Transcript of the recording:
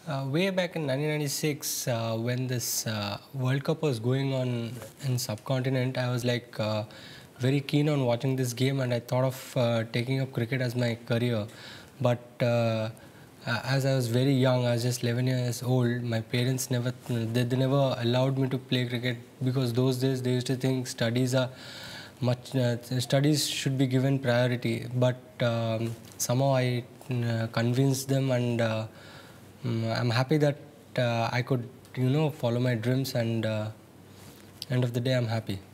Way back in 1996, when this World Cup was going on in subcontinent, I was like very keen on watching this game, and I thought of taking up cricket as my career. But as I was very young, I was just 11 years old. My parents they never allowed me to play cricket, because those days they used to think studies should be given priority. But somehow I convinced them, and I'm happy that I could follow my dreams, and end of the day I'm happy.